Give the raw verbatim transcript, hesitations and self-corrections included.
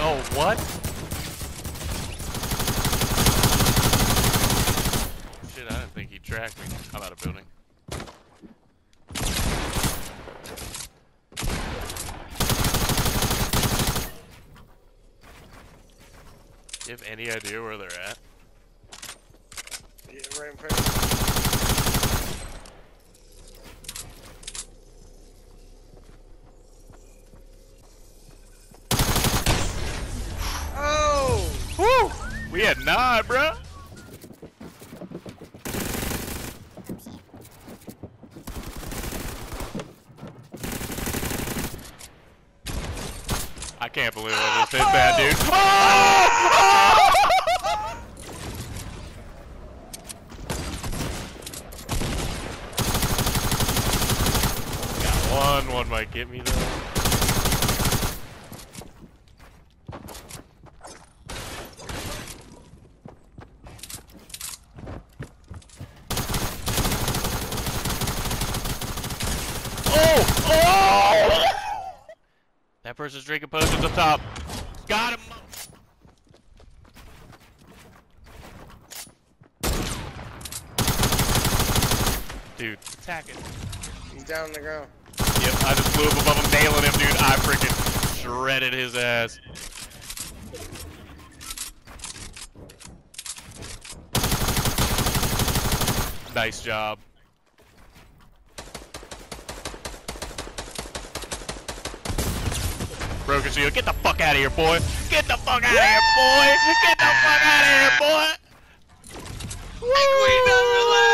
Oh, what? Shit, I didn't think he'd track me. I'm out of building. Do you have any idea where they're at? Yeah, right in front of you. Oh! Woo! We had nine, bruh! I can't believe I just hit that dude. Oh! Got one, one might get me though. Oh! Oh! That person's drinking potions up top. Got him! Dude, attack it. He's down on the ground. Yep, I just flew up above him, nailing him, dude. I freaking shredded his ass. Nice job. Broken shield, get the fuck out of here, boy! Get the fuck out of here, boy! Get the fuck out of here, boy! Woo!